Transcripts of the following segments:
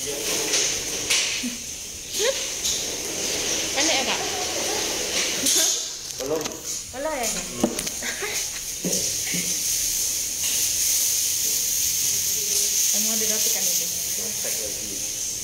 Pendek ya kak? Belum. Belum ya kak? Mau dirapikan itu. Cek lagi.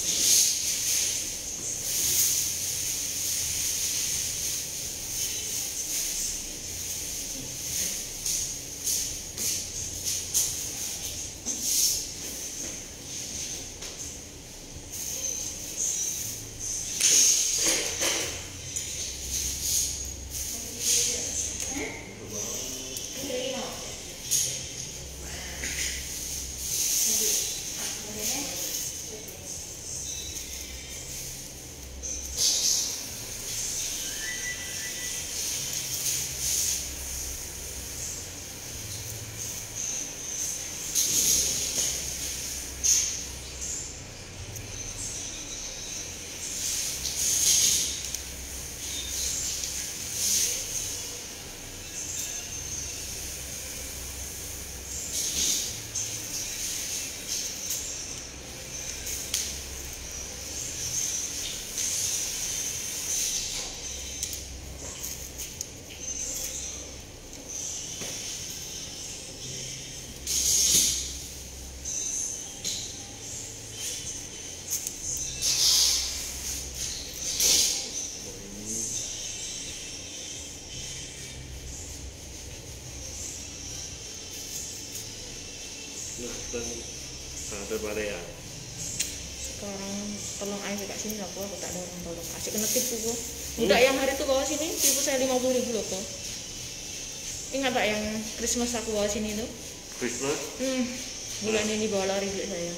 Ada pada ya. Sekarang tolong ayo kak sini lah aku tak ada orang tolong. Asik kena tipu kok. Enggak yang hari itu bawa sini tipu saya 50.000 loh kok. Ingat tak yang Christmas aku bawa sini tuh? Christmas? Bulan ini bawa lari duit saya.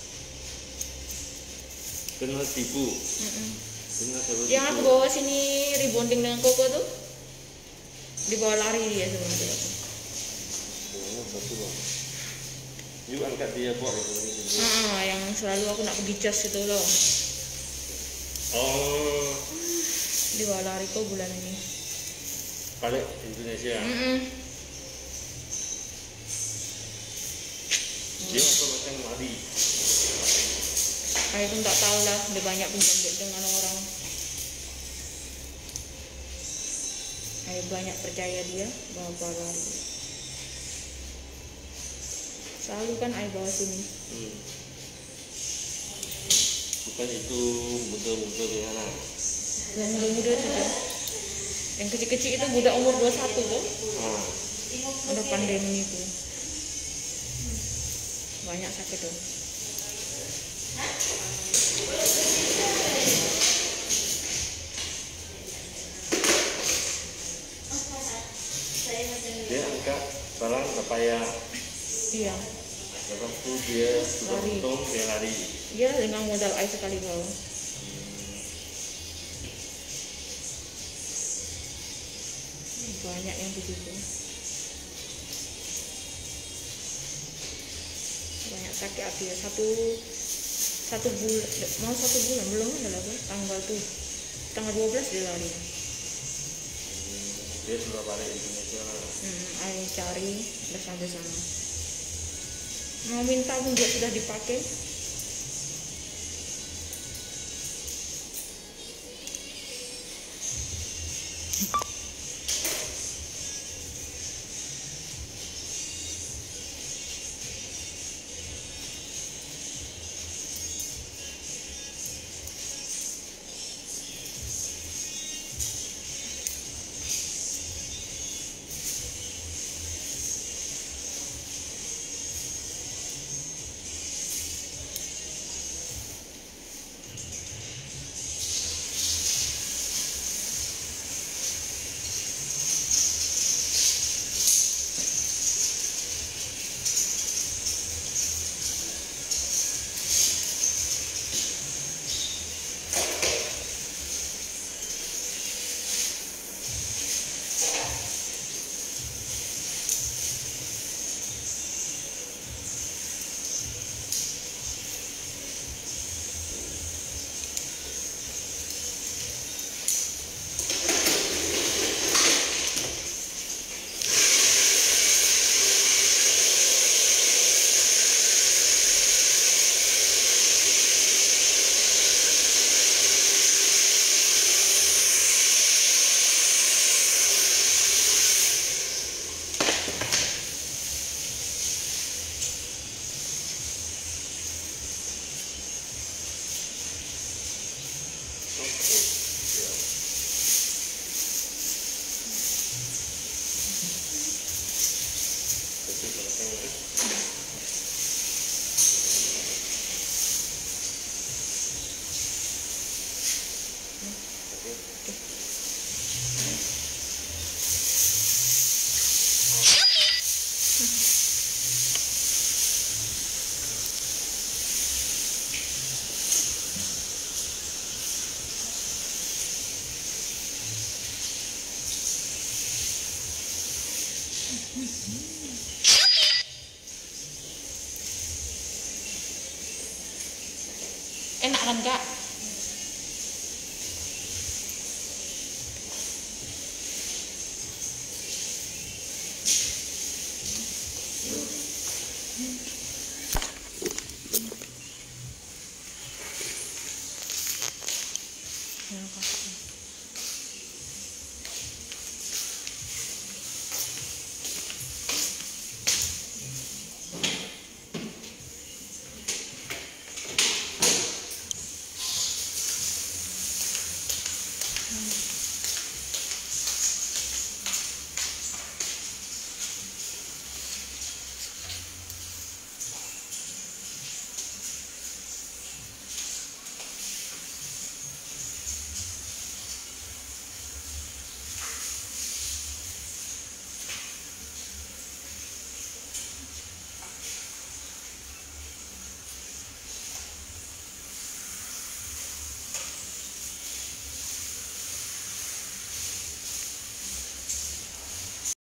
Kena tipu. Yang aku bawa sini rebonding dengan koko tuh dibawa lari dia sebenarnya. Oh, satu bang. Yuk angkat dia buat itu. Yang selalu aku nak pergi cas itu loh. Oh. Dibawa lari kok bulan ini. Balik Indonesia. Dia apa macam lari? Saya pun tak tahu lah, dia banyak pinjam duit dengan orang. Saya banyak percaya dia bawa lari. Selalu kan saya bawa sini. Bukan itu muda-muda ya lah. Yang muda-muda sudah. Yang kecil-kecil itu budak umur 21 tuh. Ada pandemi itu. Banyak sakit tuh. Dia angkat barang apa ya? Iya. Lepas itu dia sudah untung dia lari. Iya dengan modal air sekali bawa. Banyak yang begitu. Banyak sakit hati ya. Satu bulan mau 1 bulan belum ada lagi tanggal 12 dia lari. Dia sudah balik Indonesia. Ayo cari bersama-sama. Mau minta pun juga sudah dipakai. Enak kan kak?